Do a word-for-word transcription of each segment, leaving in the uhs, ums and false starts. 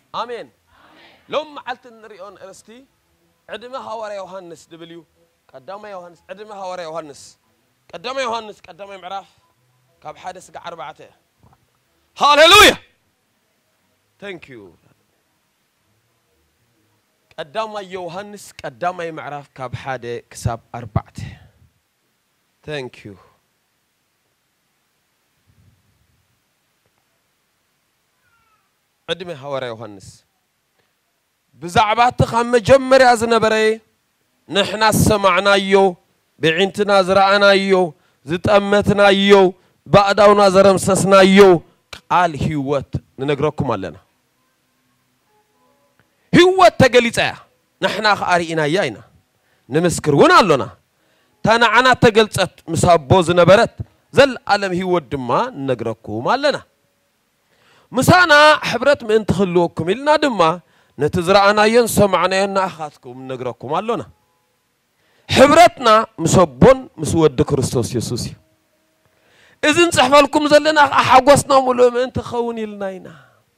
آمين لو معلت النريون أرستي عدمها هواري يوحنس دبليو قدام يوحنس عدمها هواري يوحنس قدام يوحنس قدام معرف كاب حادث قع أربعته هاليلويا thank you قدام يوحنس قدام معرف كاب حادث كسب أربعته thank you عدمه هواري يوحنس بزعبات خم جمر يا زنبري نحن سمعنا يو بعينتنا زرعنا يو زتأمتنا يو بعدنا زرمسسنا يو قال هيوت ننقركم علينا هيوت تقليتها نحن خارينا ياينا نمسكر ونا لنا تانا عنا تقلت مسابوز نبرت زل عالم هيوت دما ننقركم علينا مسانا حبرت من تخلوكم إلنا دما نتزرعنا ينسمعنا ينأخذكم نقرأكم علونا حبرتنا مسبون مسود كريستوس يسوع إذن صحفلكم زلنا أحوسنا ملو من تخوني لناينا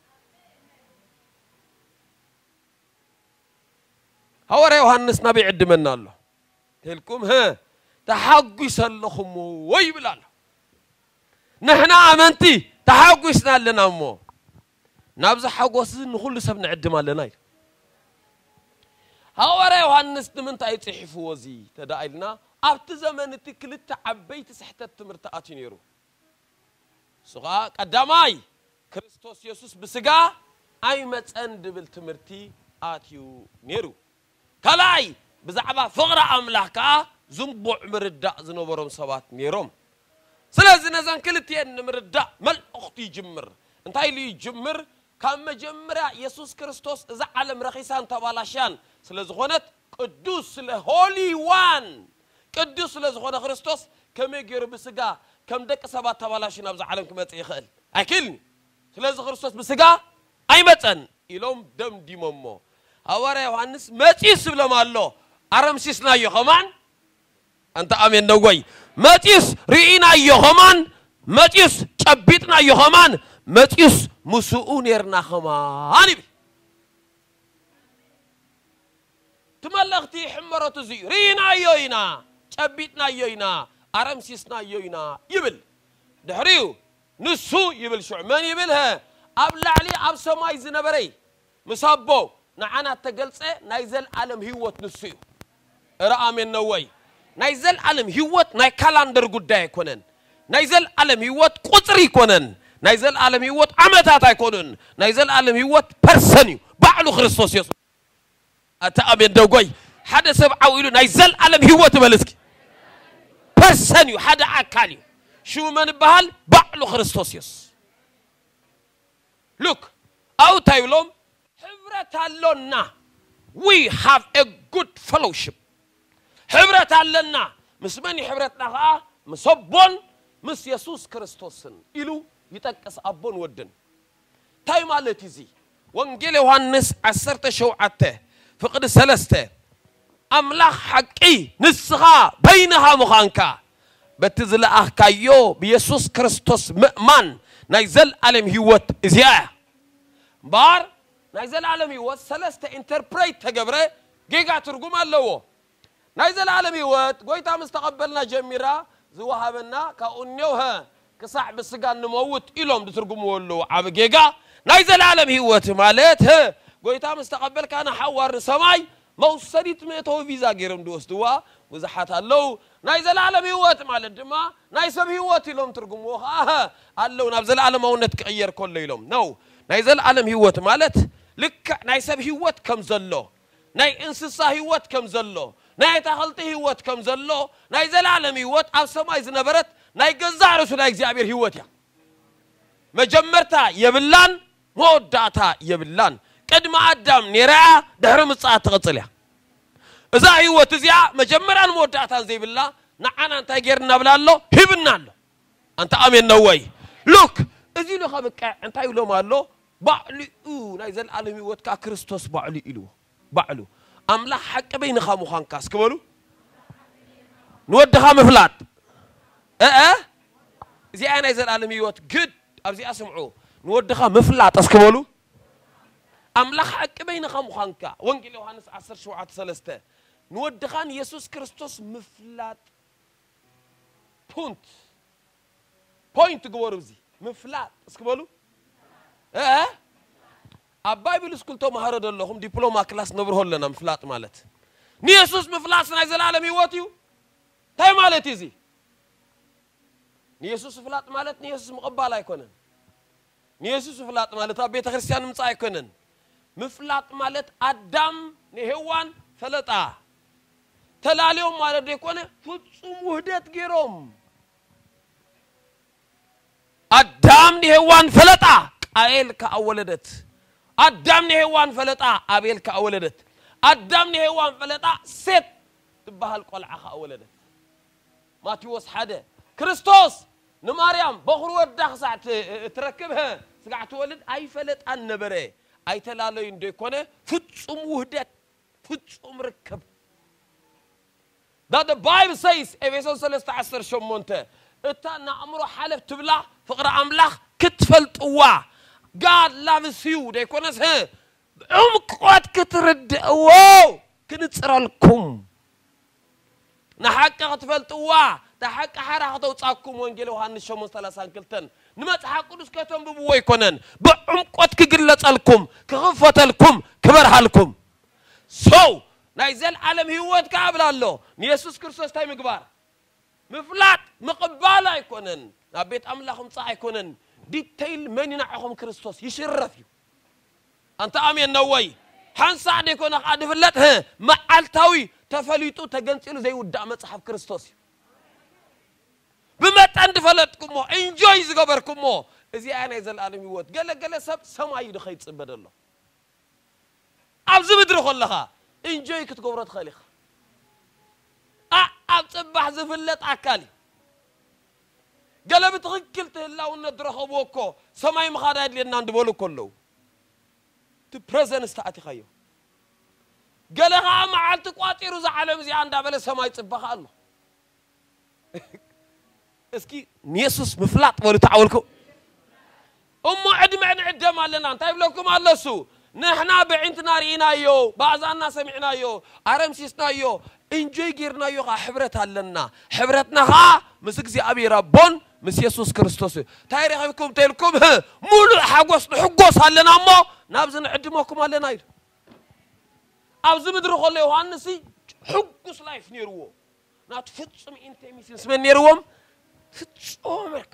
هورا يوحنس نبي عد منا الله تلكم ها تحقس لكم ويبلال نحن آمنتي تحقسنا لنا مو نابز حقوس نقول سبنا عد مالنا هورا يوحنس من تايت حفوزي تدايلنا ابت زمن تكلت عبيت سحت التمرتات ينيرو سغا قداماي كريستوس يسوس بسغا اي مصند بالتمرتي اتيو نيرو كلاي بزعبا فقر املاكا زنبوع مردا زنبرم سبات نيروم سلازي نزان كلتين مردا مل اختي جمر انتاي لي جمر كم جمرة يسوع كريستوس إذا علم رخيصان تبالاشان سلزغونت قدوس لهولي وان قدوس لزغونة كريستوس كم يجرب بسجا كم دك سبات تبالاشين أبز علم كم تيخل أكلني سلز كريستوس بسجا أي متن إلهم دم دي ممو هوارا يوحنس متيس بلا مالله أرمسيسنا يخمان أنت أمين نوعي متيس رينا يخمان متيس تبيتنا يخمان متيس مسؤون يرنا خماني تملختي حمرة زي رينا يوينا تبيتنا يوينا أرمسيسنا يوينا يبل دحريو نسو يبل شعمان يبلها أبلع لي أب سماي زنبري مسابو نعنا تقلصه نايزل عالم هيوت نسيو رأى من نوي نايزل عالم هيوت ناي كالندر قداي كونن نايزل عالم هيوت قطري كونن نايزل عالم هيوت عمتات يكونن نايزل عالم هيوت برسنيو بعلو خريستوس يسوع أتأمن دوغوي حدا سبعة ويلو نايزل عالم هيوت ملسك برسنيو حدا أكاليو شو من بحال بعلو خريستوس يسوع look أو تايلوم حبرة لنا we have a good fellowship حبرة لنا مسمني حبرتنا ها مسبون مس يسوع كريستوسن إلو يتكس أبون ودن تاي مالتي زي وانجيل يوحنس عسرت شوعته فقد سلسته أملاح حقي نسخا بينها مخانكا بتزل أحكايو بيسوع كريستوس مؤمن نايزل علم هيوت إزياء بار نايزل علم هيوت سلسته انتربريت تجبره جيجا ترجم اللهو نايزل علم هيوت قويتا مستقبلنا جميرة زوهابنا كأنيوها كصاحب السجان نموت إلهم بترجموا له عبجيجا نايزل عالم هيوت مالت ها قويتا مستقبل كان حوار سماي موسريت ميتو فيزا غيرم دوستوا وزحات الله نايزل عالم هيوت مالت دما نايسب هيوت إلهم ترجموا ها الله نبزل عالم أو نتغير كل يوم نو نايزل عالم هيوت مالت لك نايسب هيوت كم زلوا ناي إنسسا هيوت كم زلوا ناي تخلطي هيوت كم زلوا نايزل عالم هيوت أو سماي زنبرت ناي جزار رسول إخزابير هيوتيا مجمرتا يبلان موداتا يبلان قدم آدم نرى دهر مصات غطليا إذا هيوت زيا مجمران موداتا زي بالله نعنا أنت غيرنا بلالله هبنا له أنت أمين نوي لوك إذا لو خبك أنت يقولوا مالله بعلي أو نايزل عالم هيوت ككريستوس بعلي إلو بعلو أملا حق بين خامو خانكاس كمالو نودها مفلات اه اه زي انا يزال عالم يوت جد ابزي اسمعوا نودها مفلات اسكمالو أملاخ حق بينكم خانكا وانجيل يوحنس عشر شوعة ثلاثة نود خان يسوع كريستوس مفلات بونت بوينت جوارزي مفلات اسكبلو اه البايبل سكول تو مهارد اللهم دبلوما كلاس نبره لنا مفلات مالت ني يسوع مفلات نازل العالم يوتيو تاي مالت يزي ني يسوع مفلات مالت ني يسوع مقبال يكونن ني يسوع مفلات مالت بيت كريستيان مصا يكونن مفلات مالت ادم نهوان فلطا تلاليوم مالت يكونه فصوم وحدت غيروم ادم نهوان فلطا قايل كاولدت ادم نهوان فلطا ابيل كاولدت ادم نهوان فلطا ست تبهال قلعه كاولدت ماتيوس حدا كريستوس نماريام بخرو ودخ ساعه تركبها ساعه تولد اي فلط النبره اي تلالو انديكونه فصوم وحدت فصوم ركب that the Bible says Ephesians ثلاثة عشر شمونته اتا نعمرو حلف تبلع فقر املاخ كتفلطوا God loves you ديكونس ها عمق قد كترد واو كنصرالكم نحق كتفلطوا تحق حرا توصاكم وانجيل يوحنس ثلاثة كلتن نمصحف قدس كتنببوا يكونن بعمق قد كغلصلكم كخفتلكم كبرحلكم so نايزل عالم هيوت كابل الله يسوع كريستوس تاي مغبار مفلات مقبالا يكونن نبيت املاخم صح يكونن ديتيل من ينعهم كريستوس يشرفيو انت امين نوي حنصع ديكون قاد فلت ها معالتاوي تفليطو تغنصيلو زي ودا مصحف كريستوس بمطن دفلتكم انجوي زغبركم ازي انا يزل عالم هيوت غلا غلا سب سماي دخي صبدلو ابز مدر خلخا انجوي كتغبرت خليخ ا اصبح زفلت اكالي قلب تغكل تهلاو ندرخبوكو سماي مخاداد لنا ندبولو كلو تو بريزنس تاعتي خيو قالها معالت قاطيرو ز عالم زي عند بلا سماي صبخ الله اسكي يسوس مفلاط ولو تعولكو ام عدم عدم لنا انت يبلكم الله سو نحنا بعينتنا رينا يو بعضنا سمعنا يو ارمسيسنا يو انجوي غيرنا يو حبرت لنا حبرتنا ها مسكزي ابي ربون مس يسوع كريستوس تاريخكم تلكم مولو حغوس حغوس لنا مو نابزن عدمكم لنا يد ابز مدر خل يوحنسي حغوس لايف نيرو نات فصم انتميسنس من نيروم فصومرك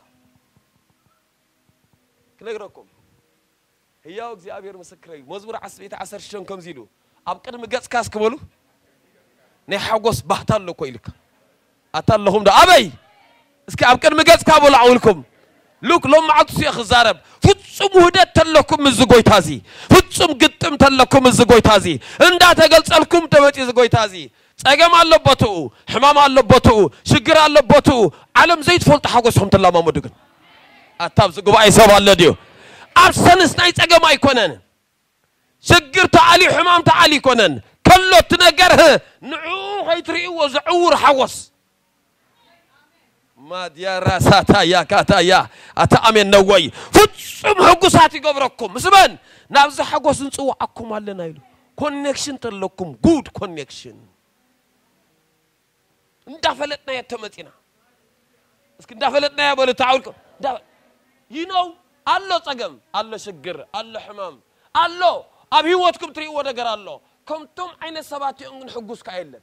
كنغركم هياو እግዚአብሔር مسكري مزمور عسبيت عشر شون كم زيلو اب قدم ገጽ ካስ ከበሉ ነይ حغوس ባህታሎ ኮይልካ አታለሁም ዳ አበይ እስኪ اب قدم ገጽ ካበሉ አውልኩም ሉክ ሎም ማዕቱ ሲخزارب ፍጹም ውህደት ተለኩም ዝጎይታዚ ፍጹም ግጥም ተለኩም ዝጎይታዚ እንዳ ተገልጸልኩም ተመጪ ዝጎይታዚ ጸገም አለበቱ ሕማም አለበቱ ሽግር አለበቱ ዓለም ዘይትፈልጥ حغوسኩም ተላማመዱ ግን አታብዝ ጉባኤ ሰባለ ዲዮ أرسنس ناي تجمع يكونن شجر تعالي حمام تعالي يكونن كله تنجره نعو هيتري وزعور حوس ما ديار راساتا يا كاتا يا أتأمن نوي فتصم حقوساتي قبركم مسبن نابز حقوس نسوا أكم على نايلو connection تلكم good connection ندفلتنا يا تمتينا اسكن ندفلتنا يا بولو تعالكم you know الله تجمع الله شجر الله حمام الله أبي واتكم تري ودقر الله كمتم عين السبات ينقل حجوز كايلن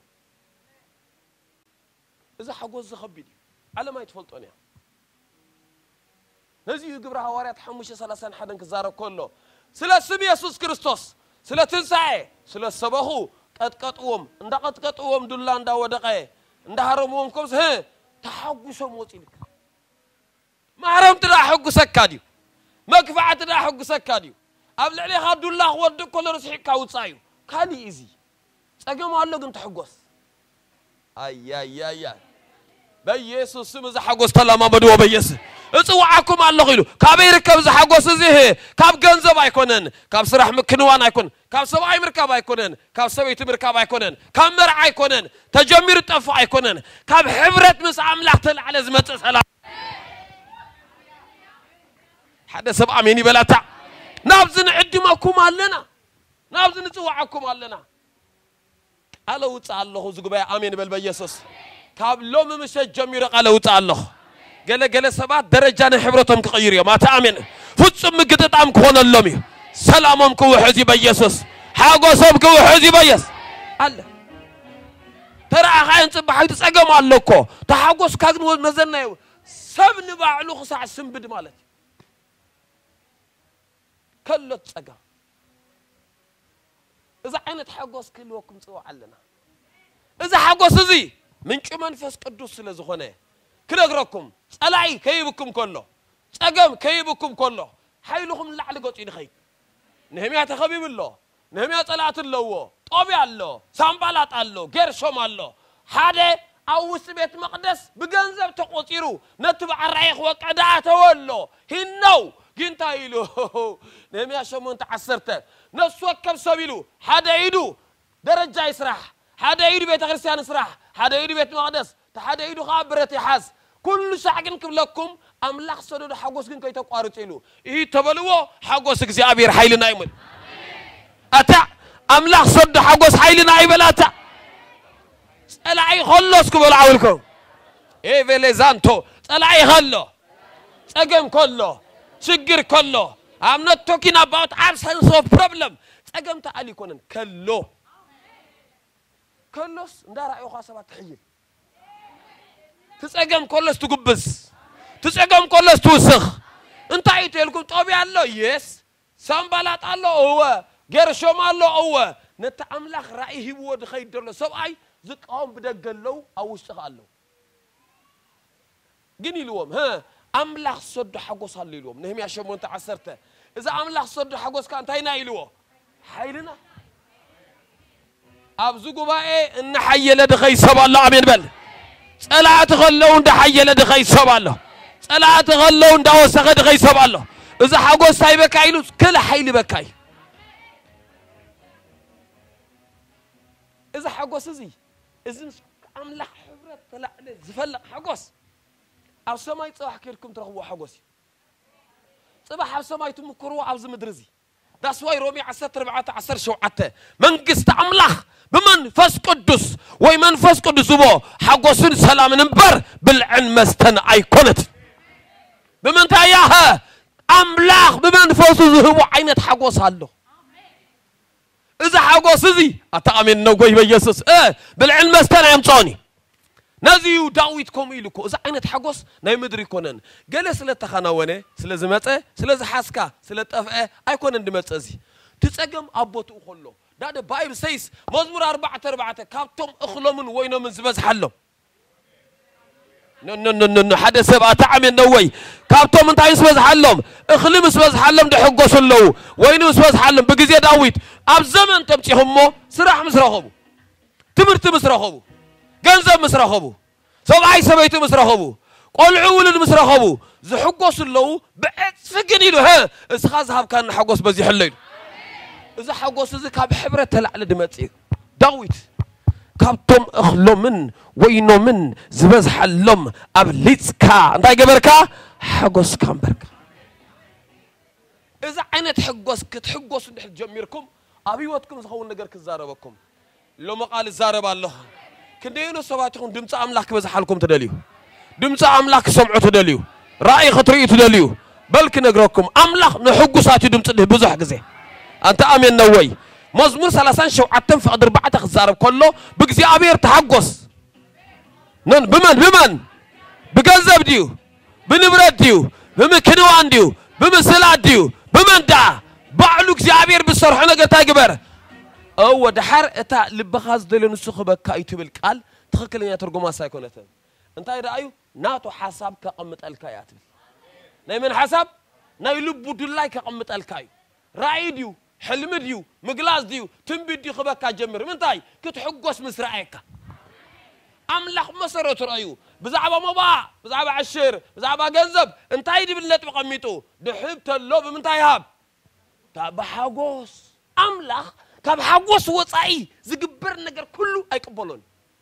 إذا حجوز خبيدي على ما يتفلتوني نزي يجبر هواريات حموش سلاسان حدا كزارة كله سلا سبي يسوع كريستوس سلا تنسعي سلا سباهو قد قد قوم عند قد قد قوم دولان دا ودقة عند هرمهم كم سه تحجوز موتيلك ما هرم ترى حجوز كاديو ما كفعت ده حق سكاديو قبل عليه عبد الله ود كل رسحي كاوصايو كاني ايزي صقم الله كنت حقوس اي اي اي بيسوع سم ز حقوس تلما بدو بيس اصواعكم الله يلو كابي ركب ز حقوس زه كاب ገንዘብ አይኮነን ካብ ስራሕ ምክንዋን አይኮን ካብ ሰብአይ ምርካብ አይኮነን ካብ ሰበይት ምርካብ አይኮነን ካብ መርዓ አይኮነን ተጀሚሩ ጠፋ አይኮነን ካብ ሕብረት ምስ አምላክ ተላዕለ ዝመጽእ ሰላም هذا سبعة مني بلاتا نابزن عدمكم علينا نابز نصوعكم علنا على وصع الله زغبا امين بل بيسوس كابلوم مش جمير على وصع الله قال قال سبات درجه حبرتهم كغير يا ما تامن فصم قططام كون اللومي سلامهم كو حزي بيسوس حاغوسهم كو حزي بيس الله ترى خاين صباحي تصقم علىكو تحاغوس كاغن مزنايو سبن باعلو خصع سنبد مالت كله تصقم إذا عينت حاغوس كلوكم صو علنا إذا حاغوس زي منچ منفس قدوس سلازخونه كنغركم صلاعي كيبكم كله صقم كيبكم كله حيلكم لعل قطين خي نهميا تخبيب الله نهميا صلات الله طوبي الله سامبالات الله غيرشوم الله حاده اوس بيت مقدس بغنزب تقوطيرو نتبع الرايخ وقداته ولو هنو جنتا يلو نهميا شمون تعسرته نسو كم سبيلو حدا يدو درجه يسرح حدا يدو بيت كريستيان يسرح حدا يدو بيت مقدس حدا يدو خابرت يحاز كل شعقن كبلكم املاح صدود حغوس كن كيتقارط يلو اي تبلو حغوس اغزيابير حيلنا يمل اتا املاح صد حغوس حيلنا يبلاتا صلاعي خلص كبل عولكم اي فيليزانتو صلاعي خلو صقم كله شجر كله I'm not talking about absence of problem صقم تعالي كونن كله كلوس ندارا خاصبات تحيل تصقم كلس تقبز تصقم كلس توسخ انت ايتلكم طوبي الله يس سامبالات الله هو غيرشوم الله هو نتاملاخ راي هيود خيدلو سباي زقاوم بدغلو اوسخ الله جني لوم ها املاخ صد حقوس الله لوم نهميا شمون تعسرته اذا املاخ صد حقوس كان تاينا يلو حيلنا ابزو غباء ان حيل دخي سب الله امين بل صلاه غلو اند حيل دخي سب الله صلاه غلو اند وسخ دخي سب الله اذا حقوس سايبك يلو كل حيل بكاي اذا حقوس زي اذن املاح حبرت طلع زفلق حقوس او سماي صباح كيركم ترخبوا حقوس صباح او سماي تمكروا عاوز مدرزي داس واي رومي عشرة أربعة عشر شوعته منقست املاح بمن فس قدس وي من فس قدس بو حقوسن سلام نبر بالعن مستن ايكونت بمن تاياها املاح بمن فس زهبو عينت حقوس الله إذا حقوس زي أتأمن نوجي بيسوس إيه بالعلم استنى يمصوني نزيو داويت كوميلكو إذا عينت حقوس ناي مدري كونن جلس لتخناونه سلزمته سلز حسكا سلتفقه أيكونن دمتصي تتسقم أبوتو خلو ده ده بايبل سيس مزمور أربعة أربعة كابتم أخلمن وينو من زبز حلو نو نو نو نو حدا سبعة تعمل نوي كابتم انت عايز سبز حلم اخلم سبز حلم ده حقوس له وينو سبز حلم بجزية داويت أب زمن تمشي همه سرح مسرحبو تمرت مسرحبو جنزب مسرحبو سبعي سبعيت مسرحبو قلعو ولد مسرحبو زي حقوس له بعد سجني له ها اسخاز هاب كان حقوس بزي حلين إذا حقوس زي كاب حبرة تلع لدمتي داويت كابتم اخلمن وينو من زبز حلم ابليتسكا انت جبركا حقوس كامبركا إذا عينت حقوس كتحقوس ندح جميركم أبيوتكم زخون نجار كزاربكم لو ما قال الزارب الله كندينو سباتكم دمت أملاك بزحالكم تدليو دمت أملاك سمعوا تدليو رأي خطري تدليو بل كنجركم أملاك نحقوساتي دمت بزح جزء أنت أمين نوي مزمور ثلاثين شو عتم في قدر بعتك الزارب كله بجزء أبير تحقوس نن بمن بمن بجنزب ديو بنبرد ديو بمكنوان ديو بمسلات ديو بمن دا بعلوك زعبير بالصرح نقطة تاجبر أو دحر إتا لبخاز دلنا السخ بكايتو بالقال تخكلني ترجمة سايكونته أنت إذا أيو ناتو حساب كقمة الكايات ناي من حساب ناي لب دلاي كقمة الكاي رأي ديو حلم ديو مقلاص ديو تنبي ديو خبك كجمر من تاي كتحقوس مسرعيك أملاح مصر ترأيو بزعبة مباع بزعبة عشير بزعبة جنزب أنت هيدي بالله تبقميتو دحبت اللوب من تاي هاب تاب حقوس أملاح كاب حقوس وصاي زجبر نجر كله أيقبلون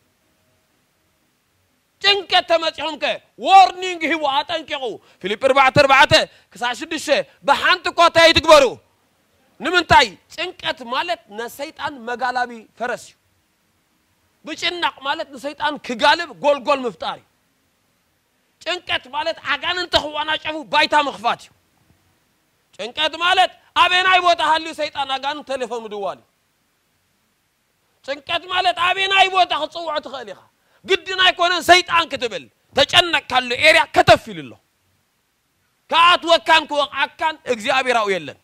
تنك تمسحهم كه warning هو عتان كيو فيليب أربعة أربعة كساش دشة بحنت قطعي تكبروا نمنتاي ጭንቀት ማለት ነሰይጣን መጋላቢ ፈረስ ብጭናቅ ማለት ነሰይጣን ክጋልብ ጎልጎል መፍጣሪ ጭንቀት ማለት አጋንንት ኸዋና ጨፉ ባይታ መخፋት ጭንቀት ማለት አቤናይ ቦታ ሀሊ ሰይጣን አጋንንት ቴሌፎን ድዋሊ ጭንቀት ማለት አቤናይ ቦታ ኸጽውዕ ትኸሊኻ ግድና ይኮነ ሰይጣን ክትብል ተጨነቅ ካለ ኤሪያ ከተፍይልሎ ካት ወካን ከወቃካን እግዚአብሔራው የለን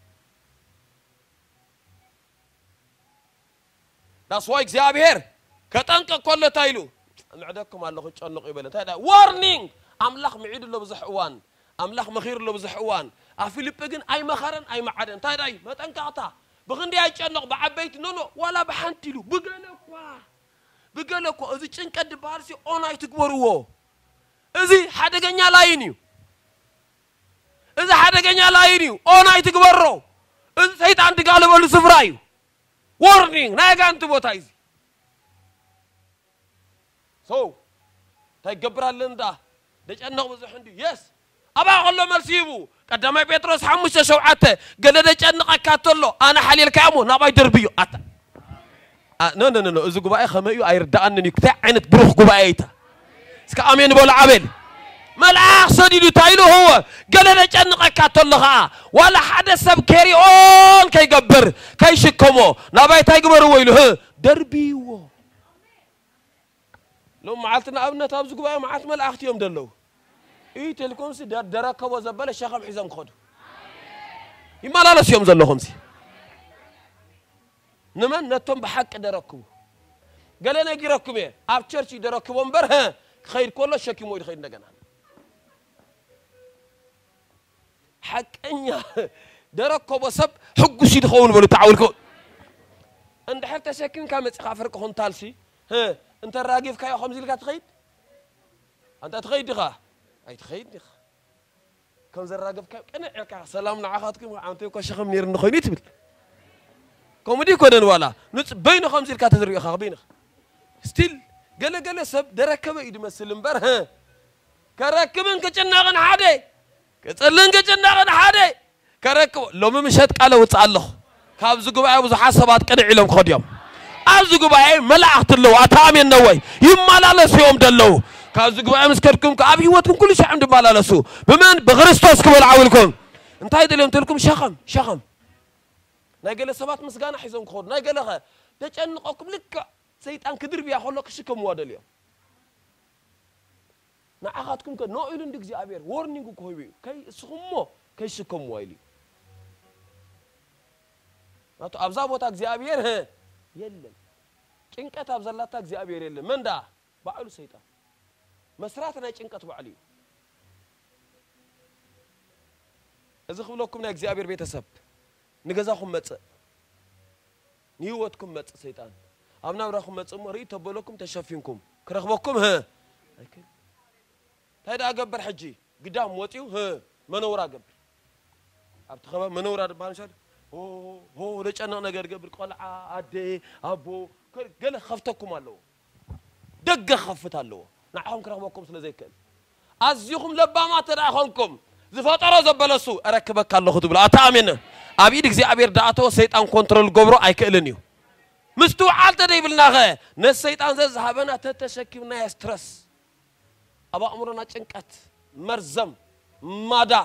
That's why እግዚአብሔር ከጠንቀ ኮለታይሉ ምዕደኩም አለኹ ጨንቁ ይበለ ታዳ warning አምላኽ ምዒድሎ በዝሕዋን አምላኽ መኺርሎ በዝሕዋን አፊልጵ ግን አይ መኸረን አይ ማዓደን ታዳይ መጠንቀቅታ በግንዲ አይጨንቅ በዓበይት ኖኖ ወላ በሐንቲሉ ብገለኳ ብገለኳ እዚ ጭንቀት ባርሲ ኦናይ ትግበርዎ እዚ ሓደገኛ ላይኒው እዚ ሓደገኛ ላይኒው ኦናይ ትግበሮ እዚ ሰይጣን ድጋለበሉ ስፍራዩ warning ናጋንት ቦታ ይዚ so ታይገብራል እንዳ ደጨነቅ ብዙሕ እንዲ yes አባ ሁሉ መልሲቡ ቀደማይ ጴጥሮስ ሓሙሽተ ሸውዓተ ገለ ደጨነቀካ ተሎ አና ሓሊልካሞ ናባይ ደርብዩ አታ ኖ ኖ ኖ እዚ ጉባኤ ከመዩ አይርዳአንኒ ክታይ ዓይነት ብሩኽ ጉባኤታ እስከ አሜን በሉ ዓበል መልአክ ሰዲዱ ታይሉ هو ገለ ደጨነቀካ ተሎኻ ወላ ሓደ ሰብ ከሪኦን ከይገብር ከይሽከሞ ናባይ ታይግበሩ ወይሉ ደርቢዎ لو معلتنا أبنة تابز قبائي معلت ملأخت يوم دلو إيه تلكم سي در دركب وزبالة شخم حزام خدو يما لا لس يوم زلو خمسي نمان نتوم بحق دركبو قال أنا أجي ركبه أب تشرشي دركبو مبرها خير كله شكي مويد خير نجنا حق أنيا دركب وسب حق سيد خون بلو تعاولكو عند حتى ساكن كامت خافرك خون تالسي ها انت الراقف كاي خمس لك تخيد انت تخيد دخا اي تخيد دخا كم زر راقف كاي انا عكا سلامنا عخاتكم عمتي كو شخم نير نخوي تبل كوميدي كودن ولا نص بين خمس لك تزري اخا بينخ ستيل قال قال سب دركبه يدمسل مبر ها كركبن كجناغن حادي كصلن كجناغن حادي كركب لو مشت قاله وصالله كابز غبا ابو حسابات قدعلهم خديم أبز قبائي ملأخت اللو أتامين نوي يمالالس يوم دلو كابز قبائي مسكركم كأبي واتكم كل شيء عند مالالسو بمن بغرستوس كبال عاولكم انتهي دليهم تلكم شخم شخم نايقل السبات مسقانا حيزم خود نايقل لها داش أنقاكم لك سيطان كدر بيا خلق شكم واد اليوم ناقاتكم كنو إلون ديك زي أبير وورنينكو كويبي كي سخمو كي شكم وايلي ناتو أبزابوتاك زي أبير ها يلن ጭንቀት አብዛላታ እግዚአብሔር የለም መንዳ ባዕሉ ሰይጣን መስራትና ጭንቀት ባዕሉ እዚ ክብለኩም ናይ እግዚአብሔር ቤተሰብ ንገዛኹም መጽ ንህይወትኩም መጽ ሰይጣን አብና ብራኹም መጽ ሞሪ ተበለኩም ተሸፊንኩም ክረኽበኩም ህ አይከ ታይዳ አገበር ሕጂ ግዳም ወጪው ህ መነውራ ገበር አብተ ኸባ መነውራ ባንሻል ኦ ኦ ለጨነቅ ነገር ገበር ቆልዓ አዴ አቦ قال خفتكم الله دق خفت الله نعهم كرهبكم سلازيكل ازيكم لبا ما تراخونكم زفطرو زبلسو اركبك الله خذ بلا اتامن ابي دغزي ابير داتو شيطان كنترول غبرو ايكلنيو مستو عالت ديبلنا خ نس شيطان زهبنا تتشكمنا ستريس ابا امرنا ጭንቀት مرزم مادا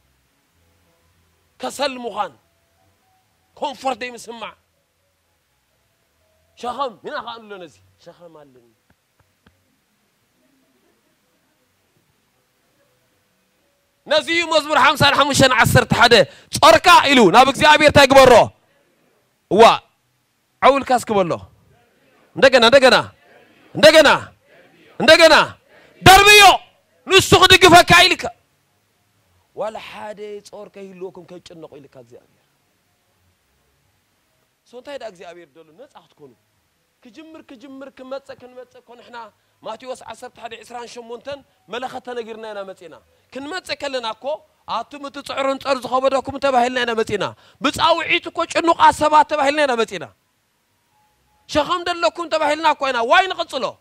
كسل مخان كونفورت يمسمع شخم هنا خان له نزي شخم علن نزي مزمور خمسة حمشان عشرة حدا صركا إلو ناب እግዚአብሔር ታግበሮ ዋ አውል ካስከበሎ እንደገና እንደገና እንደገና እንደገና ደርብዮ ንሱ ድግፈካ ይልካ ወላ ሓደ صركا ይልኩም ከጭነቁ ይልካ እግዚአብሔር سونتاي دا እግዚአብሔር ደሉ ነጻት ኮኑ كجمر كجمر كمتص كنمتص كون احنا ماتيوس عشرة حدا عشرين شمونتن ملخته نغيرنا انا مصينا كنمتص كلنا اكو اتم تصعرن صر زخبدكم تباهلنا انا مصينا بصاوعيت كو ጭኑቃ ሰባት تباهلنا انا مصينا شخم دلكم تباهلنا كوينا واي نقصلو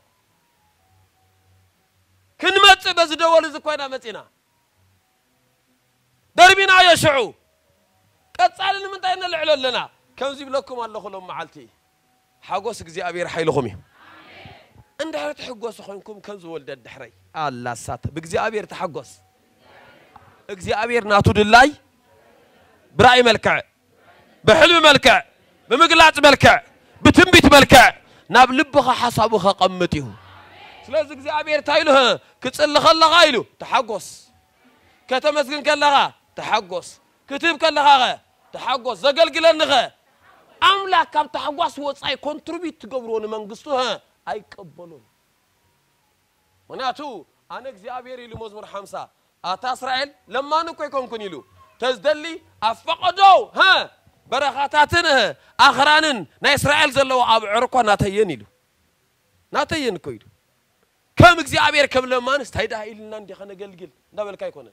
كنمتص بزدول ز كوينا مصينا دربينا يشعو قصالن من تاين العلو لنا كم زي لكم الله خلهم معلتي حقوس እግዚአብሔር ኃይልهم እንደ ህረት حقوس ሆንኩም ከንዙ ወልደ ድሕረይ الله ሳተ በእግዚአብሔር ተሐጎስ እግዚአብሔር ናቱ ድላይ براي ملكع بحلم ملكع بمقلاص ملكع بتنبيت ملكع ناب لبخ حسابه قمتيه ስለዚህ እግዚአብሔር ታይልህ ክጽልህ ለኻ ይሉ ተሐጎስ ከተመስግን ከለኻ ተሐጎስ ክትብ ከለኻ ተሐጎስ ዘገልግለንኸ አምላክ ካብ ተሐጓስ ወጻይ ኮንትሪቢዩት ትገብሩን መንግስቱ አይቀበሉን ወናቱ አነ እግዚአብሔር ይሉ መዝሙር ሃምሳ አታ እስራኤል ለማን እኮ ይኮንኩን ይሉ ተዝደሊ አፈቀደው ሀ በረኻታትን አኽራንን ናይ እስራኤል ዘለው አብ ዕርኮ ናተየን ይሉ ናተየን እኮ ይሉ ከም እግዚአብሔር ከም ለማን ስታይዳ ይልና እንደ ኸነገልግል እንዳበልካ ይኮነ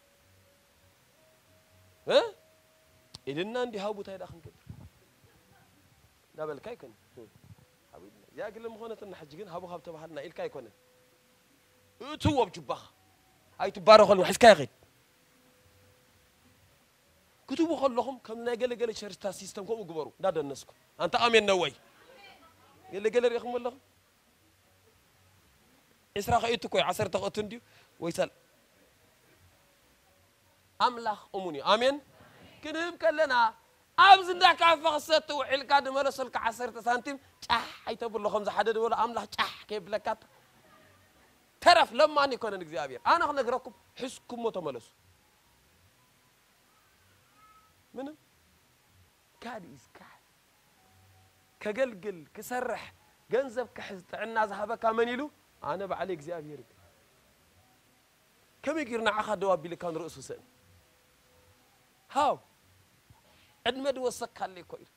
እ ይልና እንደ ሀቡ ታይዳ ኸንገ دابل كايكن يا قل مخونة النحجين هابو هاب تبعنا إل كايكن تو بجبخ هاي تبارك الله حس كايغيد كتبوا خلهم كم ناقل قال شرطة سيستم كم وجبروا ده ده النسكم أنت آمين نوي قال قال يا خم الله إسراء خيتكوا عصر تقطن ديو ويسال أملاخ أموني آمين كنهم كلنا أبز ندك عفقسته وعلك هذا مرسلك عصرة سنتيم تح هيتبول له خمسة حدد ولا أملاح تح كيف لكات تعرف لما أني كنا نجزابير أنا خلنا نقرأكم حسكم متملص منو كاديس كاد كجلجل كسرح جنزب كحزت عنا ذهبك كمان يلو أنا بعليك زابير كم يقرنا عخد دواب اللي كان رؤوسه سن هاو أدمد وسك عليه كوير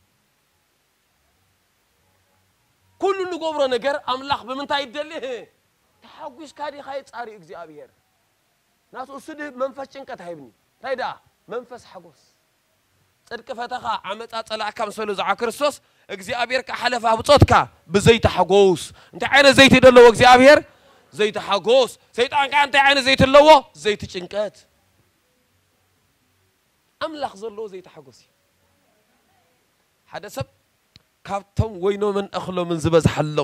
كل نجبر نجر أملاخ بمن تايدله تحوش كاري خايت صاري إجزابير ناس أصده منفسين كتهيبني تايدا منفس حجوس صدق فتخا عمت أطلع كم سلوز عكرسوس إجزابير كحلف أبو صوتك بزيت حجوس أنت عين زيت دلوا إجزابير زيت حجوس زيت عنك أنت عين زيت اللوا زيت شنكات أملاخ زلوا زيت حجوسي هذا سب كابتم وينو من أخلو من زبز حلم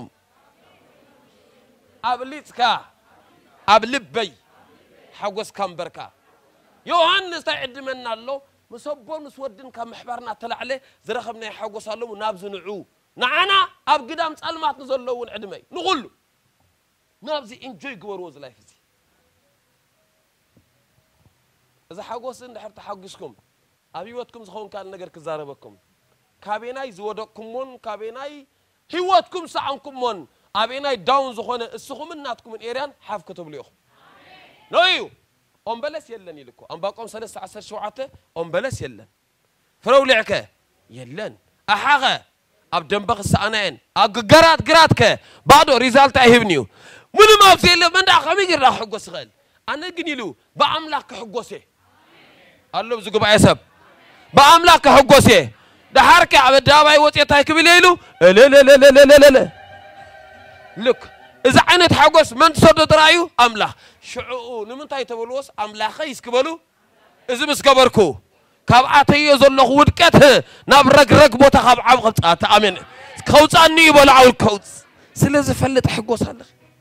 أبليتكا أبلبي حجوس كم بركة يوحنا تعد من الله مسبون مسودن كم حبرنا طلع عليه زرخبنا حجوس الله ونابز نعو نعنا أب قدام سألمات نزلوا ونعدمي نقوله نابزي إنجوي جوروز لايفزي إذا حجوس إن حرت حجوسكم أبيوتكم زخون كان نجر كزاربكم كابيناي زودكم من كابيناي هيوتكم سعنكم من أبيناي داون زخون السخوم الناتكم من إيران حاف كتب ليهم نويو أم بلس يلن يلكو أم باقوم سلس عشر شوعته أم بلس يلن فرولعك يلن أحاغة أبدن بخس أنين أجرات جراتك بعده ريزالت أهبنيو من ما في إلا من داخل ميجر راح حجوس غل أنا جنيلو بعملك حجوسه الله بزوج بعيسب بعملك حجوسه ده حركة عبد دابا وطي تايك بليلو لا لا لا لا لا لا لا لك إذا عينت حجوس من تصدق رايو أملاح شعو نمن تاي تبلوس أملاح خيس كبلو إذا مس كبركو كابعتي يزلخ ودكته نبرق رق بوتا خاب عم خبط آمين كوز أني بلعو الكوز سلزة فلت حجوس هلا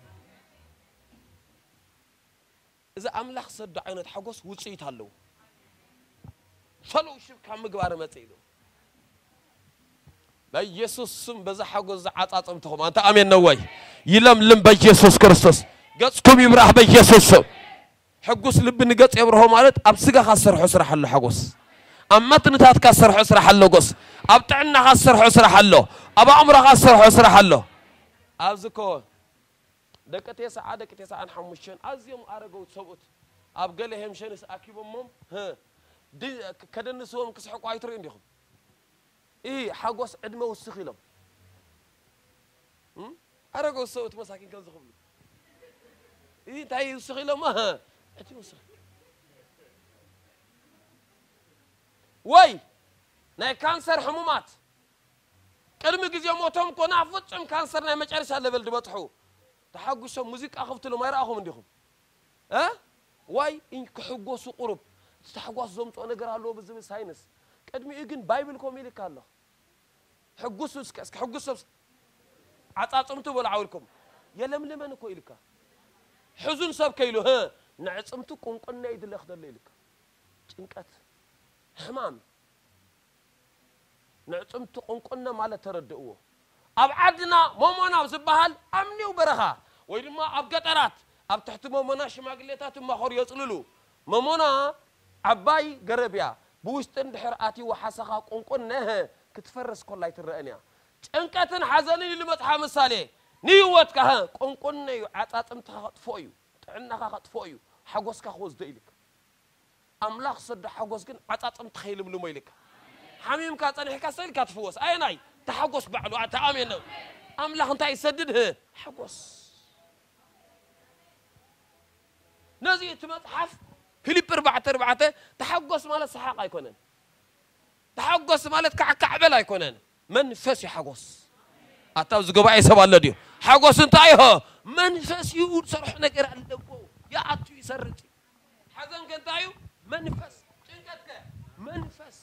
إذا أملاح صدق عينت حجوس وصيت هلو فلو شوف كم مقبار ما تيلو بيسوس سم بزح حجوز عطات أمتهم أنت آمين نوي يلم لم بيسوس كريستوس قصكم يمرح بيسوس حجوس لب نقص يبرهم مالت أبسقى خسر حسر حل حجوس أما تنتهت كسر حسر حلو قص أبتعنا خسر حسر حلو أبا عمره خسر حسر حلو أبزكو دكتي ساعة دكتي ساعة نحمشين أزيم أرجو تصوت أبقى لهم شنس أكيد أمم ها دي كده نسوهم كسحقوا عيترين ديهم إيه حجوس عدمه والسخيلهم هم أرجو صوت مساكين كان زخم إيه تاي السخيلهم ما ها أتيو السخيل وي ناي كانسر حمومات كلمة جزء موتهم كنا عفتهم كانسر ناي مجرس على بلد بطحو تحقوا موسيقى أخفت له ما يراهم عندهم ها واي إن كحقوا سقرب تحقوا زوم تو أنا قرأ له بزمن ساينس قدمي إجن بايبل كوميلي كله حجوس كاس حجوس عطاطمتو ولا عاولكم يلم لمن كويلك حزن سب كيلو ها نعصمتو قنقنا يدل اخدل ليلك ጭንቀት حمام نعصمتو قنقنا ماله تردئو اب عدنا مومونا زبحال امنيو برخا ወይ ድማ ኣብ ገጠራት ኣብ ትሕቲ መሞና ሽማግሌታት ማخور يጽلሉ መሞና عباي ገረብያ بوشتن دحراتي وحسخا قنقنه كتفرس كلها يترأنيا ጭንቀትን حزنين لمصحى مثالي نيوتك ها قنقنه عطاطمت خطفويو ጥዕናኻ خطفويو حغوسك خوز ديلك املاخ صد حغوس ግን عطاطمت خيلم لميلك حميمك صنحك سلك تفوس اي ناي تحغوس بعلو تامين ነው املاخ انت يسدده حغوس نزي تمصحف فيليب أربعة أربعة تحقص مالت سحاق يكونن تحقص مالت كعكعبل يكونن منفس يحقص أتاوز جباي سبعة لديو حقص انتايه منفس يقول صرح نقر اللبو يا عطي يسرتي حزن كنتايو منفس شنكتك منفس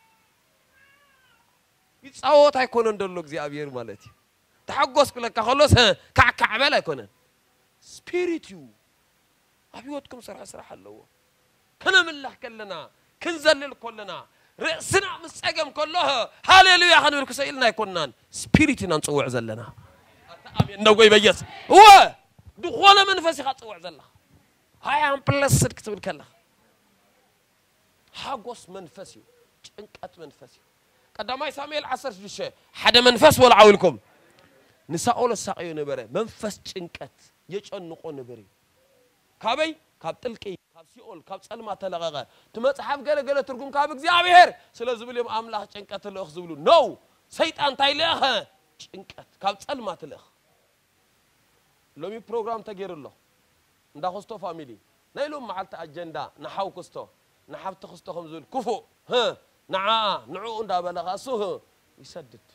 يتصوت يكونن دلوك زي أبير مالتي تحقص كلك خلص كعكعبل يكونن سبيريتيو أبيوتكم صرح صرح اللو كنا من الله كلنا كنزلل كلنا رأسنا مسجم كلها هاليلويا خلنا نقول سئلنا يكونن سبيريتنا نصوع زلنا آمين نقول بيجس هو دخول منفسي خاصوع زلنا هاي عم بلس كتب الكلام حقوس منفسي انقت منفسي قدامي ساميل عصر شيء حدا منفس ولا عاولكم نساء ولا ساقيو نبره منفس انقت يچنقو نبري كابي كاب تلقي كاب سيول كاب صلما تلغغ تمصحف غله غله ترغم كاب እግዚአብሔር ስለዚህ يوم املاح ጭንቀት ለخ ዝብሉ ነው ሰይጣን ታይለኸ ጭንቀት ካብ ጸልማ ትለኽ ሎሚ ፕሮግራም ተገይርሎ እንዳ ሆስቶ ፋሚሊ ናይሎም ማዓልተ አጀንዳ ንሓው ክስቶ ንሓብቲ ክስቶኹም ዝብል ኩፉ ህ ንዓ ንዑ እንዳ በለኻሱ ይሰድድ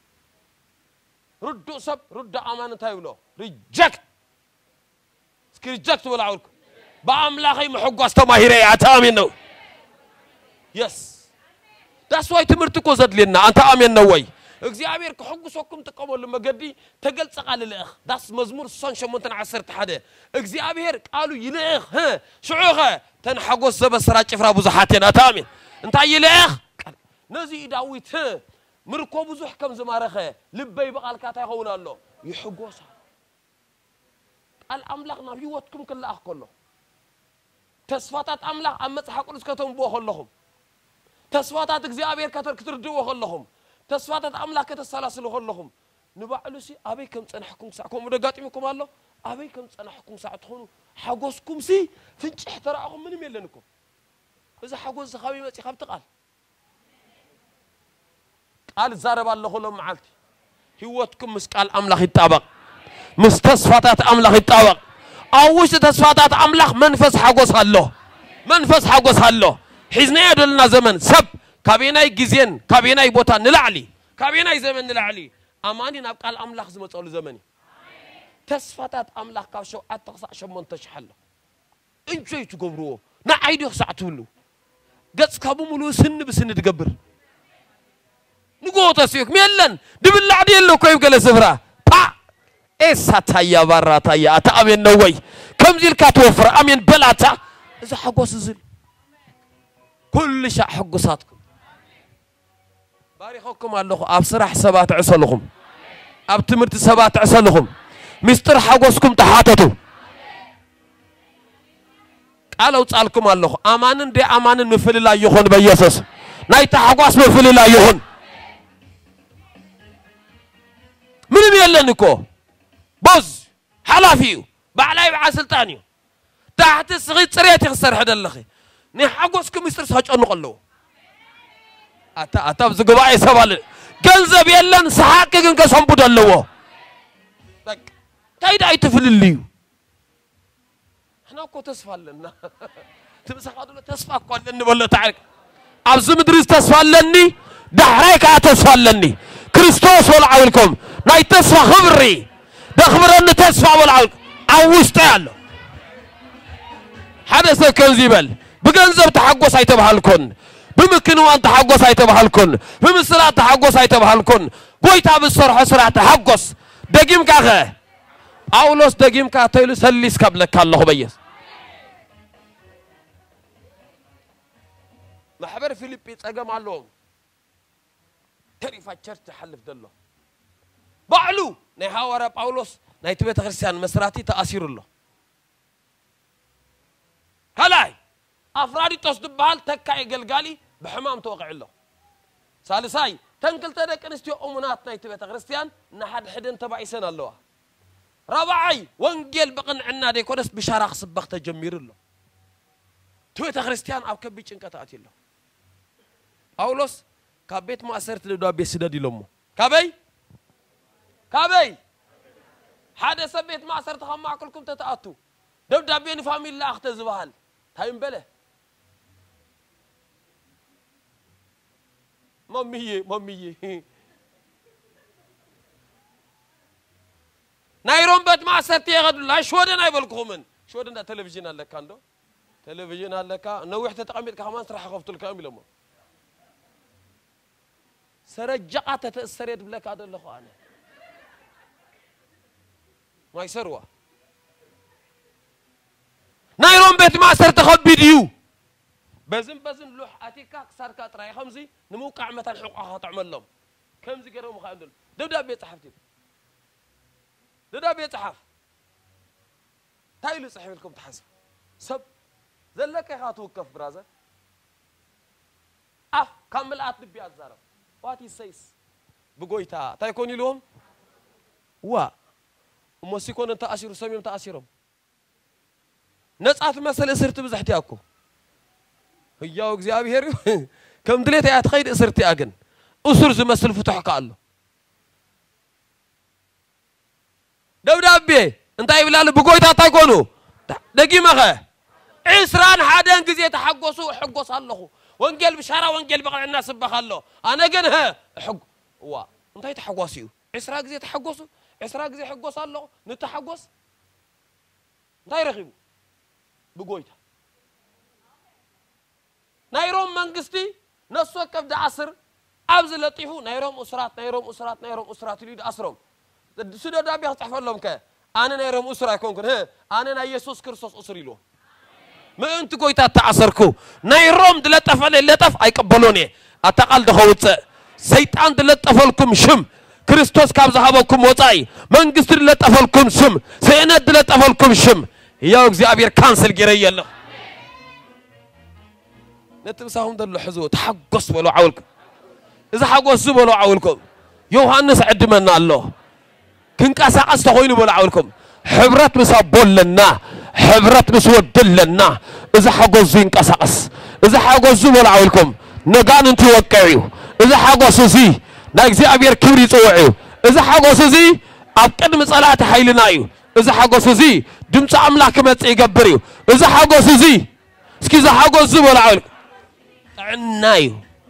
ردو سب رد أمانة تايلو reject reject ولا عولك بأملاخي محقوس تماهيري أتامينو yes that's why تمرتكو زد لنا أنت آمين نوي እግዚአብሔር ከሕጉሶኩም ተቀበሉ መገዲ ተገልጸ ቃል ለእኽ ዳስ መዝሙር ሶንሸሞንተን ዓሰርተ ሓደ እግዚአብሔር ቃሉ ይልእኽ ሽዑኸ ተንሐጎስ ዘበስራ ጭፍራ ብዙሓቴን አታሚን እንታይ ይልእኽ ነዚ ዳዊት ምርኮ ብዙሕ ከም ዝማረኸ ልበይ በቃልካ ታይኸውን ኣሎ ይሕጎሳ ቃል አምላኽ ናብ ህይወትኩም ክላኣኽ ከሎ ተስፋታት አምላኽ ኣብ መጽሓፍ ቅዱስ ከተንብቦ ከለኹም ተስፋታት እግዚአብሔር ክትርድዎ ከለኹም تسفاتات أملاك تسلسل خلهم نبعلسي أبي كم تنحكم ساعكم ودقاتيكم الله أبي كم تنحكم ساعة تخونوا حجوزكم سي فينش احتراقهم من ميلانكم إذا حجوز خابي ما تخاف تقال قال زارب الله خلهم معلتي هوتكم مسكال أملاك الطابق مستصفاتات أملاك الطابق أوش تسفاتات أملاك منفس حجوز الله منفس حجوز الله حزنا يدلنا زمن سب كابيناي جزين كابيناي بوتا نلعلي كابيناي زمن نلعلي أماني نبقى الأملاخ زمن تقول زمني تسفتات أملاخ كاشو أتقصع شمون تشحله إنجي تقبروه نعيد يخصع تولو قص كابو ملو سن بسن تقبر نقول تسيوك ميلن دبل عديل لو كيف قال سفرة با إيسا تايا برا تايا أتأمين نوي كم زيل كاتوفر أمين بلاتا إذا حقوس زيل كل شيء حقوساتكم باريخكم الله أب صراح سبات عسلهم أب تمرت سبات عسلهم مستر حقوسكم تحاتتو قالوا تسألكم الله أمان دي أمان نفل الله يخون بيسس نايت حقوس نفل الله يخون من يلنكو بوز حلافيو بعلاي بعسلتانيو تحت الصغير سريت يخسر حدا اللخي ني حقوسكم مستر ساج أنقلو أتا أتا بزقباء سوال جنزب يلن سحاق جنك سنبود اللوه لك تايدا يتفل الليو احنا كو تسفال لنا تمسح هذول تسفال قال ولا تعرف عبز مدرس تسفال لني دحريك تسفال لني كريستوس ولا عولكم ناي تسفى خبري دخبر ان تسفى ولا عولك عوشت يالو حدث كنزيبل بجنزب تحقوس هيتبها لكم بمكنوا أن تحقص هاي تبهالكن بمسرات تحقص هاي تبهالكن قويتا بالصرح سرعة تحقص دقيم كاغا أولوس دقيم كاتيلو سليس قبلك الله بيس محبر فيليبي تقام علوم تريفا تشرت تحلف دلو بعلو نهاورا باولوس نايت بيت خريستيان مسراتي تأثير الله هلاي أفرادي تصدب بحال تكاي قلقالي بحمام توقع الله ثالثاي تنقل تدك نستيو أمونات نايت بيت خريستيان نحد حدن تبعي سنة الله رابعي وانجيل بقن عنا دي كونس بشارع صبغ تجمير الله تويت خريستيان أو كبيتش انكتاتي الله أولوس كابيت ما أسرت لدوا بيسدا دي لومو كابي كابي هذا سبيت ما أسرت خم معكلكم تتأتو دبدا بين فاميل لا أخت زبال تايم بله مامي مامي نايروم بيت ما أسرت يا غد لا شو ده نايبلكمن شو ده تلفزيون على كاندو تلفزيون على كا نوح تتقمل كمان راح خفت الكامل ما سرجعت تأثرت بلك هذا اللي خانه ما يسروه نايروم بيت ما صرت خب فيديو بزن بزن لوح أتيكا صار كاتراي خمسي نموقع مثلا حقوقها تعمل لهم كم زي كده مخاندل دبدا بيت صحفتي دبدا بيت صحف تايلو صحف لكم تحسب سب زلك يا خاطو كف برازر أف كمل أتبي أزارب what he says بقولتا تايكوني لهم وا ومسيكون أنت أشير سميم تأشيرهم نصعت مثل اسرت بزحتي اكو هياو እግዚአብሔር كم دليت يا تخيد اسرتي اجن اسر زمسل فتح قالو دبدابي انت يبلال بقويتا تايكونو دقيمه عسران حدن غزي تحقسو حقس الله وانجيل بشاره وانجيل بقى الناس بخالو انا جن ها حق وا انت يتحقسيو عسرا غزي تحقسو عسرا غزي حقس الله نتحقس انت يرغبو بقويتا نايروم منغستي نسو كبد عصر ابز لطيفو نايروم اسرات نايروم اسرات نايروم اسرات يريد اسرهم سدو دابي تحف لهم ك انا نايروم اسرا يكونكن ها انا نا يسوع كريستوس اسر يلو ما انت قويتا تعصركو نايروم دلطف لطف ايقبلوني اتقال دخوت سيطان دلطفلكم شم كريستوس كاب زهبكم وصاي منغست دلطفلكم شم سينات دلطفلكم شم يا እግዚአብሔር ካንሰል ገረየ ያለው ነጥብሳሁም ደሉ ሕዙ ተሐጎስ በሉ ዓውልኩ እዛ ሓጎስ በሉ ዓውልኩም ዮሐንስ ዕድመና ኣሎ ክንቀሳቀስ ተኮይኑ በሉ ዓውልኩም ሕብረት ምሳቦለና ሕብረት ምስወድለና እዛ ሓጎስ ይንቀሳቀስ እዛ ሓጎስ በሉ ዓውልኩም ነጋን እንት ይወቀዩ እዛ ሓጎስ እዚ ናይ እግዚአብሔር ክብር ይጽውዑ እዛ ሓጎስ እዚ ኣብ ቅድሚ ጸላእቲ ኃይልና እዩ እዛ ሓጎስ እዚ ድምጽ አምላክ መጽ ይገብርዩ እዛ ሓጎስ እዚ እስኪ እዛ ሓጎስ ዝበል ዓውል ጥዕናዩ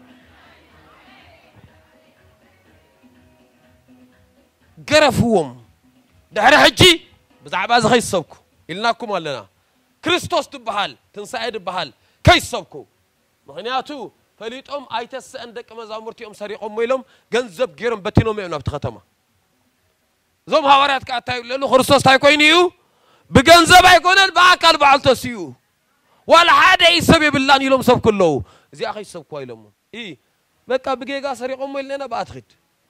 ገረፍዎም ድሕሪ ሕጂ ብዛዕባ እዚ ከይሰብኩ ኢልናኩም ኣለና ክርስቶስ ትበሃል ትንሳኤ ትበሃል ከይሰብኩ ምክንያቱ ፈሊጦም ኣይተስአን ደቀ መዛሙርቲኦም ሰሪቆም ኢሎም ገንዘብ ገይሮም በቲኖም እዮም ናብቲ ከተማ ዞም ሐዋርያት ካታዩ ለሉ ክርስቶስ ታይ ኮይኒዩ بجنزب يكونن باكل بعلتسيو ولا حدا يسب بالله يلوم سب كله زي أخي سب كويلهم إيه بقى بجيجا سريقهم لنا بأتخد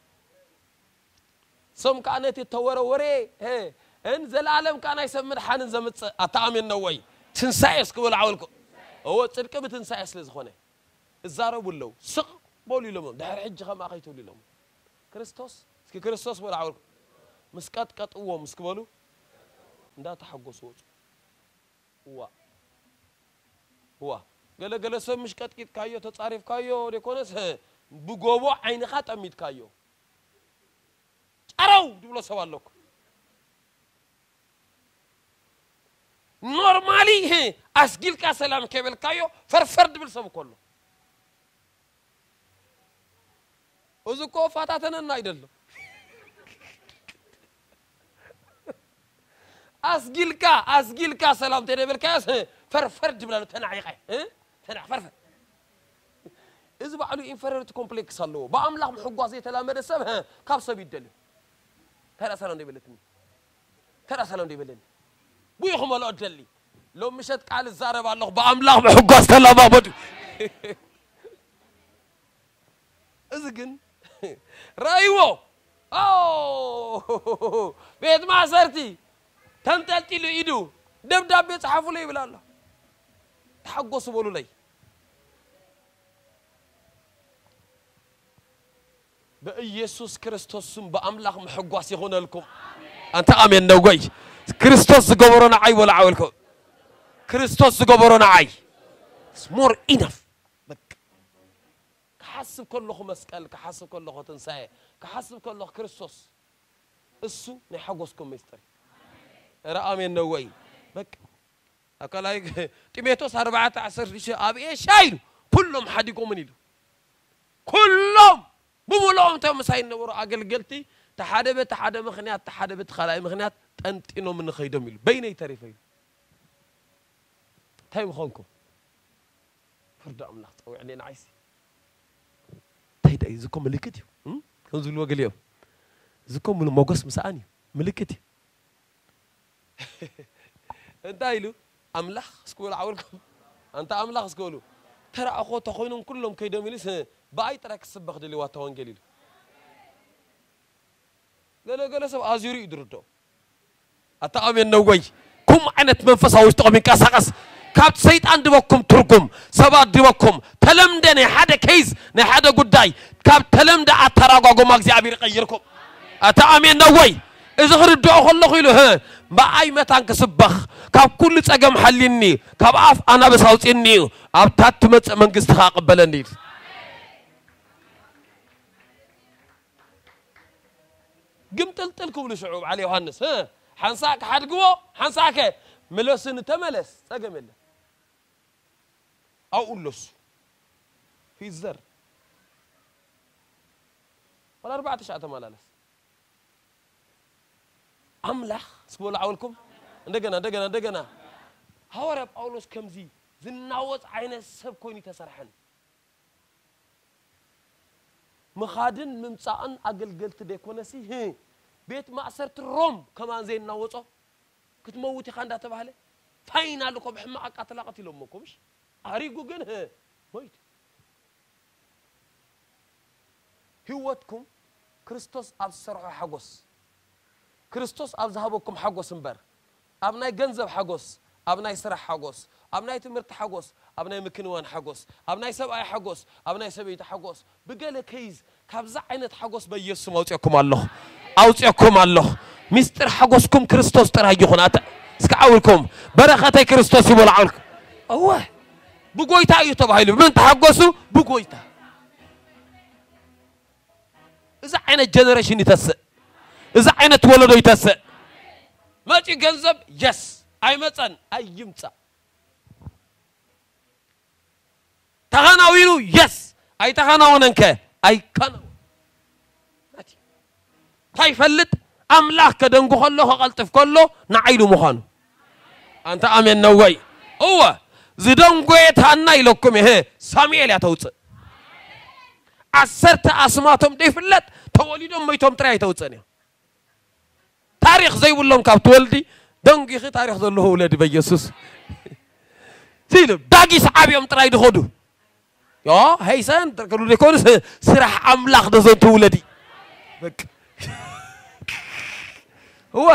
سم كانت التورة وري هي انزل العالم كان يسمى حنن زمت أطعم النووي تنسايس قبل عولكم هو تصير كم تنسايس لزخونه الزارب ولا سق بولي لهم ده حج خم أخي تولي لهم كريستوس كي كريستوس ولا عولكم مسكات كات هو مسكبلو دا تحقصوا وا وا قال قال سم مش كتكيت كايو تصاريف كايو ديكونس بغوبو عين خاتميت كايو ارو دبلو سوالك نورمالي هي اسجيل كا سلام كبل كايو فرفر دبل سب كله وزكو فاتاتنا ايدلو أسجيلكا أسجيلكا سلام تري بالكاس فرفر جبنا له تنعيقه ها تنع فرفر بعلو inferiority complex الله بأملاك محقق زي تلاميذ السب ها كاب سب يدلي ترى سلام دي بلتني ترى سلام دي بلني بويهم ولا أدلي لو مشت قال الزارب الله بأملاك محقق سلام أبد إذن رأيوه أوه بيت ما صرتي تنتلتي له إيدو دب دب بيتحفوا لي بلا الله تحقق سبولو لي بإيسوس كريستوس بأملاك محقق يخون لكم أنت آمين نوجي كريستوس جبرنا عي ولا عولكم كريستوس جبرنا عي it's more enough كحسب كله مسكال كحسب كله تنساه كحسب كله كريستوس السو نحققكم مستري رأمين نوجي بك أكلاي تيميتوس أربعة عشر شيء أبي إيش شايل كلهم حديكم منيلو كلهم بمولهم تام ساين نور أقل قلتي تحدب تحدب مخنيات تحدب تخلاي مخنيات أنت إنه من خيدم ميل بيني تريفين تايم خونكم فرد أملاك أو يعني نعيسي تايد أي زكم ملكتي هم كنزلوا قليهم زكم من موجس مساني ملكتي أنت أيلو أملاك سكول عوركم أنت أملاك سكولو ترى أخو تخوينهم كلهم كيدم ميلس باي تراك سبخ دلي واتوان قليل قال قال سب أزيري يدردو أتأمين نوجي كم عنت منفس أو استقامين كاسقس كابت سيد عند بكم تركم سباد دبكم تلم ده نحدا كيس نحدا قداي كابت تلم ده أتراجع قومك زي أبي يغيركم أتأمين نوجي إذا خرج دعوة الله خيله ها باي متان كسبخ كاب كل تجمع حليني كاب عف أنا بساوس إني أبتات مت من قصة قبلني قمت لكم لشعوب علي يوحنس ها حنساك حد قوة حنساك ملوسن تملس ساقم الله أو أولوس في الزر ولا أربعة تشعة ملالس أملاخ سبول عولكم ندقنا ندقنا ندقنا هورب أولوس كم زي زناوت عين السب كوني تسرحن مخادن ممسان أقل قلت ديك ونسي هي بيت مأسرة الروم كمان زي النوطة كنت موتي خاندا تبهله فاينا لكم بحما أقاتلاقتي لأمكمش أريقو جن هي مويت هوتكم كريستوس أبصرح حقوس كريستوس أبذهبكم حقوس مبر أبناء جنزب حقوس أبناء سرح حقوس أبناء تمرت حقوس أبناء مكنوان حقوس أبناء سبعي حقوس أبناء سبعي حقوس بقال كيز كابزع عينت حقوس بيسوع موتيكم الله أوتيكم الله مستر حقوسكم كريستوس ترى يخونات سكعولكم بركة كريستوس يبول عولكم أوه بقويتا يتبهيلو من تحقوسو بقويتا إذا عينت جنريشن يتسق إذا عينت ولدو يتسق ما تي جنزب يس أي مثلا أي يمتى تغناوينو يس أي تغناوننك أي كانوا هاي فلت أملاك كدنقو خلوه غلطف كله نعيلو مخانو أنت أمين نووي هو زدنقو يتهنى لكم هي ساميل يتوصل عسرت أسماتهم دي فلت توليدهم ميتهم تراي توصل تاريخ زي ولهم كاب تولدي دنقي خي تاريخ ذو الله ولد بيسوس سيلم داقي صحابيهم تراي دخدو يا هيسان تقولوا لكم سرح أملاك دزون تولدي بك هو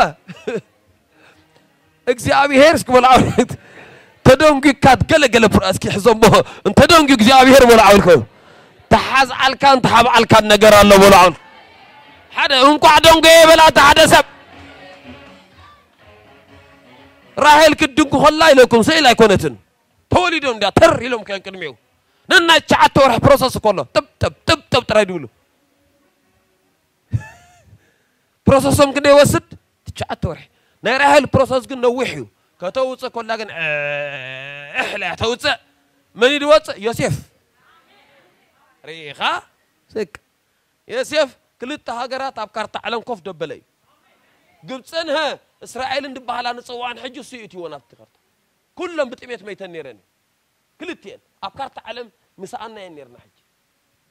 እግዚአብሔር ስከወላውት ተደንጉ ካት ገለገለ ፍራስኪ ሕዘምቦ እንተ ደንጉ እግዚአብሔር ወላውልኮ ተሐዝ አልካን ተሐብ አልካን ነገር አለ ወላውል ሓደ እንኳ ደንጉ የበላ ተሐደ ሰብ ራሄል ክድንጉ ኸላ ኢለኩም ሰይል አይኮነትን ተወሊዶ እንዳ ተር ኢሎም ከን ቅድሜው ነና ቻዓት ወርህ ፕሮሰስ ኮሎ ጥብ ጥብ ጥብ ጥብ ጥራይዱሉ ፕሮሰስም ከደ ወስድ تشعت ورح نراه البروسس قلنا وحيو كتوصى كلها قن إحلا توصى من يدوصى يوسف ريخا سك يوسف كل تهاجرات أبكار تعلم كوف دبلي قلت سنها إسرائيل ندبها على نصوان حجو سيئتي ونات تغرت كلهم بتأميت ميتان نيران كل تين أبكار تعلم مساءنا ينيرنا حج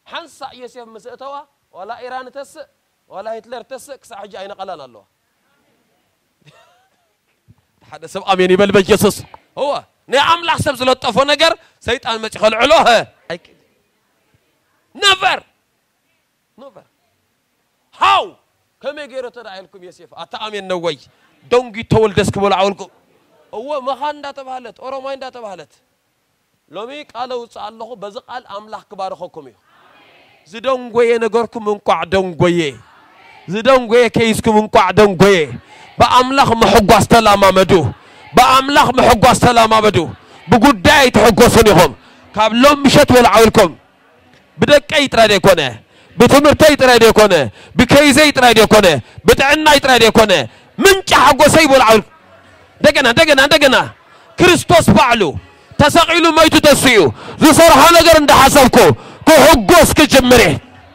حنسا يوسف مسأتوا ولا إيران تس ولا هتلر تس كساحج أين قلنا الله هذا سب أمين يبل بجسس هو نعم لحسب زلط أفنجر سيد أنا متخل علوها never never how كم يجرو ترى لكم يوسف أتأمين نوي دونجي تول دسك ولا عولكم هو ما خان ده تبهلت أورو ما ده تبهلت لوميك قالوا الله بزق الأملاح كبار خكمي زدون قوي نجاركم من قعدون قوي زدون قوي كيسكم من قعدون قوي بأملاح محق استلام مدو بأملاح محق استلام مدو بقول دايت حق صنيهم قبلهم مشت ولا عولكم بدك أي ترى كونه بتمرتي ترى كونه بكيزي ترى كونه بتعنا ترى كونه من حق سيب ولا عول دقنا دقنا دقنا كريستوس بعلو تسقيلو ما يتدسيو ذو صرحة نجر عند حسبكو كو حقوس كجمره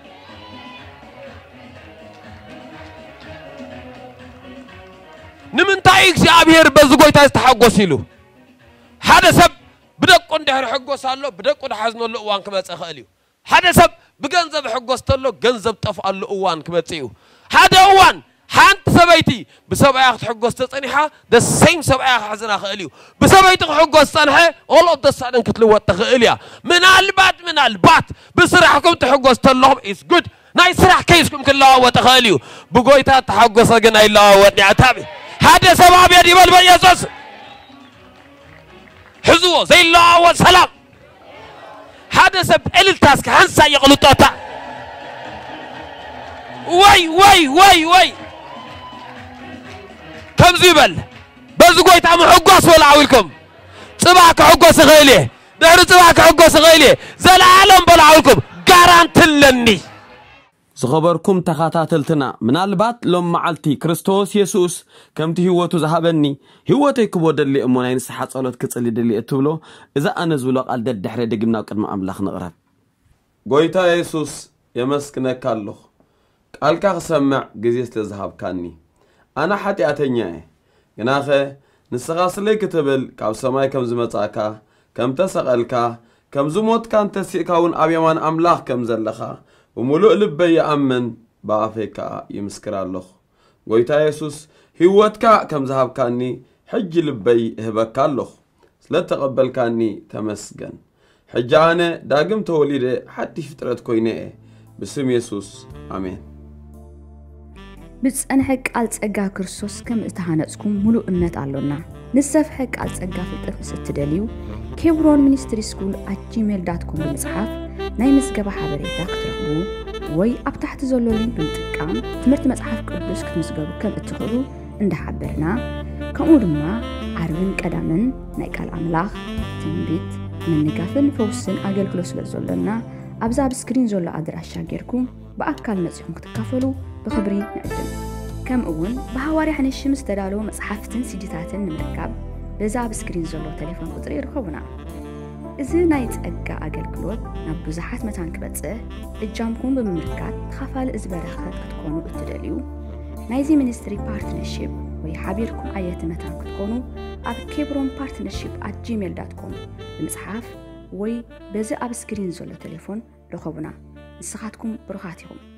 نمن تايك سيابير بزقوي تايس تحقوسيلو هذا سب بدك عنده حقوس الله بدك عنده حزن الله وان كما تأخليه هذا سب بجنزب حقوس الله جنزب تفعل الله وان كما تيو هذا وان حانت سبيتي بسبب أخذ حقوس تصنيحة the same سبب أخذ حزنا خاليو بسبب حقوس تصنيحة all of the sudden كتلو التخيليا من البات من البات بسرعكم تحقوس تلهم is good ناي سرع كيسكم كله وتخيليو بقويتها تحقوس جنا الله ونعتابي هذا سبب يدي بل بيسوس حزوه زي الله والسلام هذا سبب التاسك هنسا يغلطوتا واي واي واي واي كم زبل بزقوا يتعمل حقوس ولا عولكم صباحك حقوس غيلي دهر صباحك حقوس غيلي زل عالم بلا عولكم قارنت لني زخبركم تخاتاتلتنا من البات لم معلتي كريستوس يسوس كم تهوتو ذهبني هوتي كبود اللي امونين صحه صلوت كصلي دلي اتبلو اذا انا زبلق قال ددحر دغنا قدم املاح نقرب غويتا يسوس يمسكنك الله قالك سمع غزي استذهب كاني أنا حتى أتنياه جناخه نسخاص لي كتبل كاب سماي كم زمتاكا كم تسقلك كم زموت كان تسيكاون أبيمان أملاح كم زلخا وملؤ لبي أمن بافيكا يمسكر الله قويتا يسوس هوتكا كم ذهب كاني حج لبي هبك الله لا تقبل كاني تمسجن حجانه داقم توليده حتى فترة كوينه بسم يسوس آمين بس أنا حق قالت أجا كرسوس كم استهانتكم ملو إمنت علونا نسف حق قالت أجا في الترخص التدليو كيبرون منستري سكول at gmail dot com بالمصحف ناي مسجبة حبريتا كترقبو وي أبتحت زولولين بنتقام تمرت مصحف قدوس كتمسجبو كم اتخلو عند حبرنا كأمورما عربن كدامن نايقال أملاخ تنبيت من نقافن فوسن أجل كلوس لزولنا أبزاب سكرين زول أدراشا غيركم بأكل نصيحكم تكافلوا بخبري نقدم كم أول بهواري حن الشمس تدالو مصحفتن سيديتاتن نمركب بزاب سكرين زولو تليفون قطري رخونا إذا نايت أجا أجل كلود نبوزحات متان كبتسه الجامكم بممركات خفال إزبارخات كتكونوا بتداليو نايزي منستري بارتنرشيب ويحابيركم آيات متان كتكونوا أب كيبرون بارتنرشيب at gmail dot com بمصحف وي بزي أب سكرين زولو تليفون رخونا نسخاتكم برخاتهم